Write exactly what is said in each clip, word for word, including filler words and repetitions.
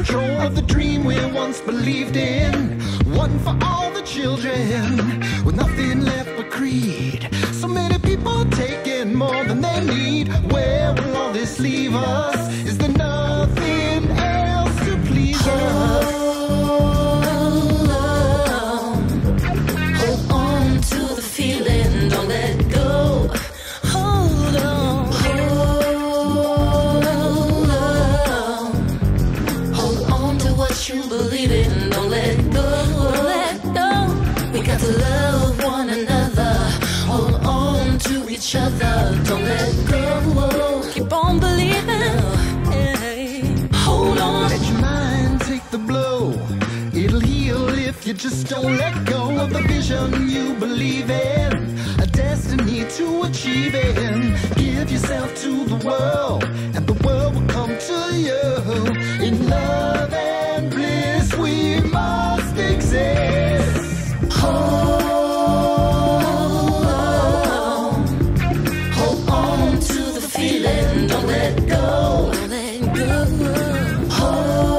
control of the dream we once believed in. One for all the children, with nothing left but greed. So many people taking more than they need. Where will all this leave us? Is there nothing else to please us? Hold on to the feeling, don't let go. Hold on, hold on. Hold on to what you believe in, don't let go. Don't let go. We got to love one another. Hold on to each other, don't let go. Keep on believing. Hey. Hold on. Let your mind take the blow. It'll heal if you just don't let go of the vision you believe in, a destiny to achieve in. Give yourself to the world, and the world will come to you. In love and bliss we must exist. Hold on, hold on to the feeling, don't let go. Don't let go. Hold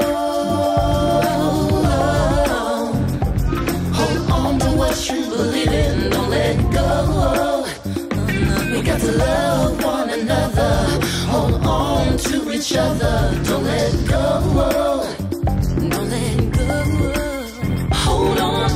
you believe in, don't let go. We got to love one another. Hold on to each other, don't let go. Don't let go. Hold on.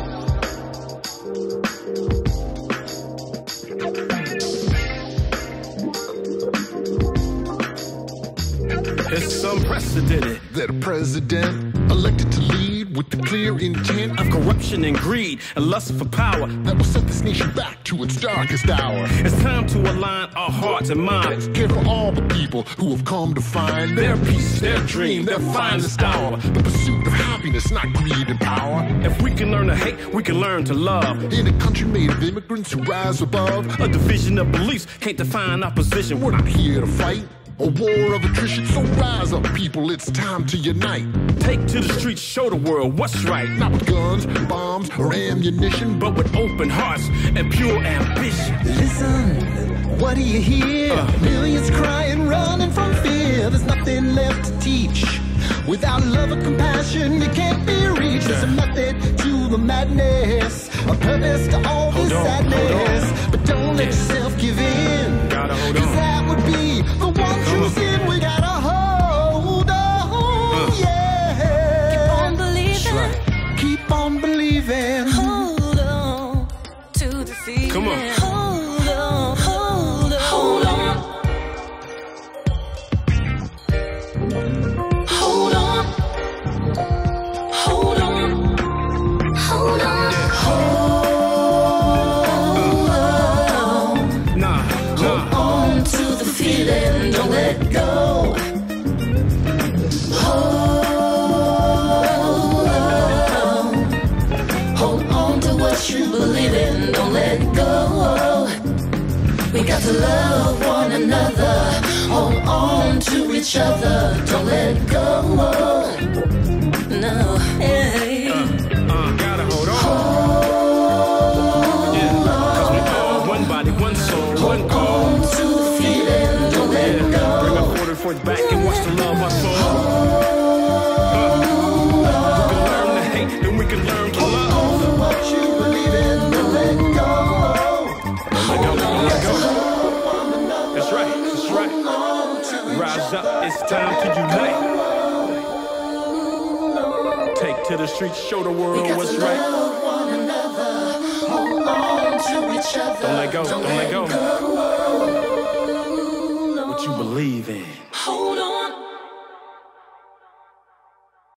It's unprecedented that a president elected to lead with the clear intent of corruption and greed and lust for power that will set this nation back to its darkest hour. It's time to align our hearts and minds, care for all the people who have come to find their peace, their dream, their finest hour. The pursuit of happiness, not greed and power. If we can learn to hate, we can learn to love. In a country made of immigrants who rise above a division of beliefs can't define our position. We're not here to fight a war of attrition, so rise up, people, it's time to unite. Take to the streets, show the world what's right. Not with guns, bombs, or ammunition, but with open hearts and pure ambition. Listen, what do you hear? Uh. Millions crying, running from fear. There's nothing left to teach. Without love or compassion, it can't be reached. There's a method to the madness, a purpose to all this sadness. But don't let yourself give in, gotta hold on. Cause that would be the one true sin. We gotta hold on, uh. yeah. Keep on believing, right. Keep on believing. Hold on to the feeling. Come on. Hold on, hold on, hold on. Hold on, hold on, hold on, hold on. Nah, hold on to the feeling, don't let go. Hold on, hold on to what you believe in, don't let go. We got to love one another. Hold on to each other, don't let go. No, hey. Uh, uh, gotta hold on. Hold yeah, cause we all one body, one soul, one hold call. on to the feeling, don't let yeah. go. Bring our forward forth back and watch the love unfold. Uh, we can learn to hate, then we can learn to love. Hold on to what you believe in, don't let go. Don't let go, don't let go. That's right, that's right. Rise up, it's time to unite. Take to the streets, show the world what's right. One another. Hold on to each other. Don't let go, don't, don't let go. go. What you believe in. Hold on.